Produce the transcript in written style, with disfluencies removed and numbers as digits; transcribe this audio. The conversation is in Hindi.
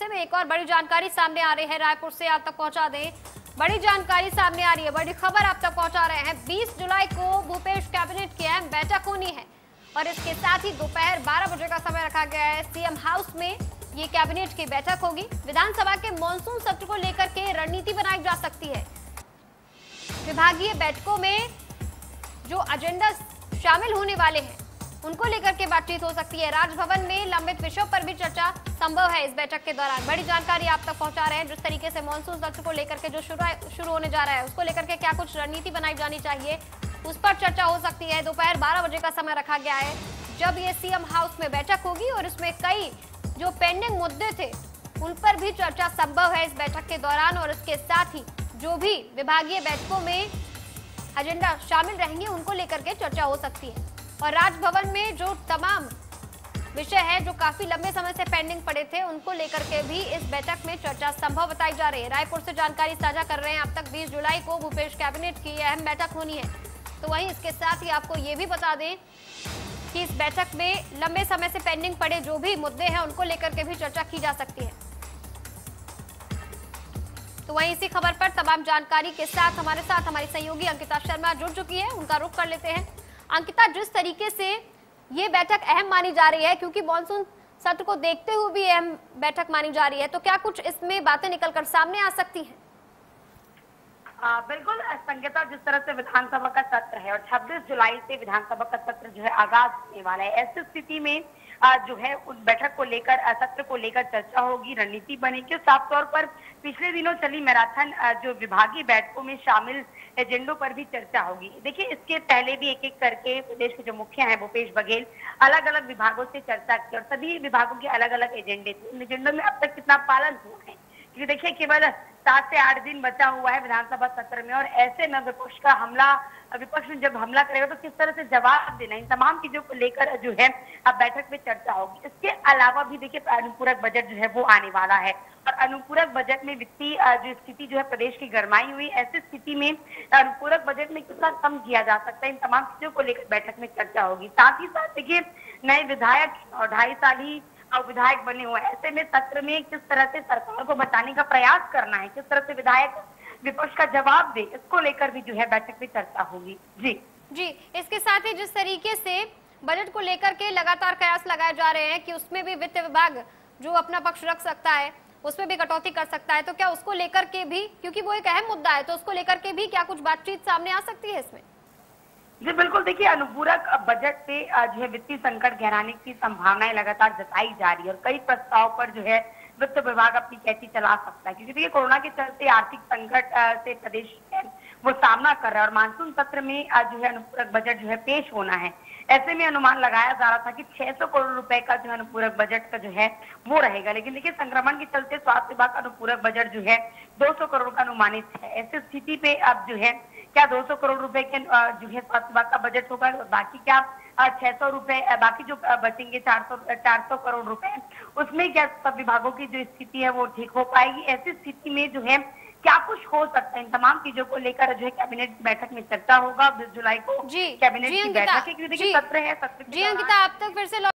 ऐसे में एक और बड़ी जानकारी सामने आ रही है, रायपुर से आप तक पहुंचा दें। बड़ी जानकारी सामने आ रही है, बड़ी खबर आप तक पहुंचा रहे हैं। 20 जुलाई को भूपेश कैबिनेट की अहम बैठक होनी है और इसके साथ ही दोपहर 12 बजे का समय रखा गया है। सीएम हाउस में ये कैबिनेट की बैठक होगी। विधानसभा के मॉनसून सत्र को लेकर के रणनीति बनाई जा सकती है। विभागीय बैठकों में जो एजेंडा शामिल होने वाले हैं उनको लेकर के बातचीत हो सकती है। राजभवन में लंबित विषयों पर भी चर्चा संभव है इस बैठक के दौरान। बड़ी जानकारी आप तक पहुंचा रहे हैं। जिस तरीके से मॉनसून सत्र को लेकर के जो शुरू होने जा रहा है उसको लेकर के क्या कुछ रणनीति बनाई जानी चाहिए, उस पर चर्चा हो सकती है। दोपहर 12 बजे का समय रखा गया है जब ये सीएम हाउस में बैठक होगी और इसमें कई जो पेंडिंग मुद्दे थे उन पर भी चर्चा संभव है इस बैठक के दौरान। और इसके साथ ही जो भी विभागीय बैठकों में एजेंडा शामिल रहेंगे उनको लेकर के चर्चा हो सकती है। और राजभवन में जो तमाम विषय है जो काफी लंबे समय से पेंडिंग पड़े थे उनको लेकर के भी इस बैठक में चर्चा संभव बताई जा रही है। रायपुर से जानकारी साझा कर रहे हैं अब तक 20 जुलाई को भूपेश कैबिनेट की अहम बैठक होनी है। तो वहीं इसके साथ ही आपको ये भी बता दें कि इस बैठक में लंबे समय से पेंडिंग पड़े जो भी मुद्दे हैं उनको लेकर के भी चर्चा की जा सकती है। तो वहीं इसी खबर पर तमाम जानकारी के साथ हमारी सहयोगी अंकिता शर्मा जुड़ चुकी है, उनका रुख कर लेते हैं। अंकिता, जिस तरीके से ये बैठक अहम मानी जा रही है क्योंकि मॉनसून सत्र को देखते हुए भी अहम बैठक मानी जा रही है, तो क्या कुछ इसमें बातें निकलकर सामने आ सकती हैं? बिल्कुल संगीता, जिस तरह से विधानसभा का सत्र है और 26 जुलाई से विधानसभा का सत्र जो है आगाज होने वाला है, ऐसी स्थिति में जो है उस बैठक को लेकर सत्र को लेकर चर्चा होगी, रणनीति बनेगी। साफ तौर पर पिछले दिनों चली मैराथन जो विभागीय बैठकों में शामिल एजेंडों पर भी चर्चा होगी। देखिए, इसके पहले भी एक एक करके प्रदेश के जो मुखिया हैं भूपेश बघेल अलग अलग विभागों से चर्चा की और सभी विभागों के अलग अलग एजेंडे थे। उन एजेंडों में अब तक कितना पालन हुआ है, क्योंकि देखिए केवल 7 से 8 दिन बचा हुआ है विधानसभा सत्र में और ऐसे में विपक्ष में जब हमला करेगा तो किस तरह से जवाब देना, इन तमाम चीजों को लेकर जो है अब बैठक में चर्चा होगी। इसके अलावा भी देखिए अनुपूरक बजट जो है वो आने वाला है और अनुपूरक बजट में वित्तीय जो स्थिति जो है प्रदेश की गरमाई हुई, ऐसी स्थिति में अनुपूरक बजट में कितना कम किया जा सकता है, इन तमाम चीजों को लेकर बैठक में चर्चा होगी। साथ ही साथ देखिए नए विधायक और 2.5 साल ही विधायक बने हुए, ऐसे में सत्र में किस तरह से सरकार को बचाने का प्रयास करना है, किस तरह से विधायक विपक्ष का जवाब दे, इसको लेकर भी जो है बैठक में चर्चा होगी। जी, इसके साथ ही जिस तरीके से बजट को लेकर के लगातार कयास लगाए जा रहे हैं कि उसमें भी वित्त विभाग जो अपना पक्ष रख सकता है उसमें भी कटौती कर सकता है, तो क्या उसको लेकर के भी, क्योंकि वो एक अहम मुद्दा है, तो उसको लेकर के भी क्या कुछ बातचीत सामने आ सकती है इसमें? जी बिल्कुल, देखिए अनुपूरक बजट से जो है वित्तीय संकट गहराने की संभावनाएं लगातार जताई जा रही है और कई प्रस्ताव पर जो है वित्त विभाग अपनी कैंची चला सकता है, क्योंकि देखिए कोरोना के चलते आर्थिक संकट से प्रदेश वो सामना कर रहा है और मानसून सत्र में जो है अनुपूरक बजट जो है पेश होना है। ऐसे में अनुमान लगाया जा रहा था कि 600 करोड़ रुपए का जो है अनुपूरक बजट का जो है वो रहेगा, लेकिन देखिए संक्रमण के चलते स्वास्थ्य विभाग का अनुपूरक बजट जो है 200 करोड़ का अनुमानित है। ऐसी स्थिति पे अब जो है क्या 200 करोड़ रुपए के जो है स्वास्थ्य विभाग का बजट होगा, बाकी क्या 600 रुपए, बाकी जो बचेंगे 400 करोड़ रुपए, उसमें क्या सब विभागों की जो स्थिति है वो ठीक हो पाएगी? ऐसी स्थिति में जो है क्या कुछ हो सकता है, इन तमाम चीजों को लेकर जो है कैबिनेट बैठक में चर्चा होगा 20 जुलाई को कैबिनेट की बैठक है, क्योंकि देखिए सत्र है। अंकिता, आप तक फिर से